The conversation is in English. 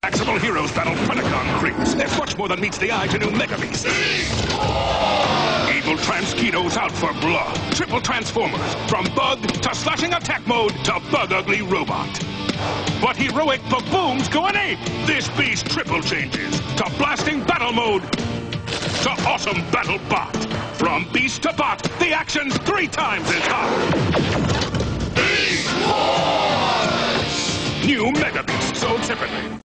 Axable heroes battle Predacon creeps. There's much more than meets the eye to new Mega Beasts. Evil Transkinos out for blood. Triple Transformers. From bug to slashing attack mode to bug ugly robot. But heroic babooms go an ape. This beast triple changes to blasting battle mode to awesome battle bot. From beast to bot, the action's 3 times as hot. Beast Wars! New Mega Beasts sold separately.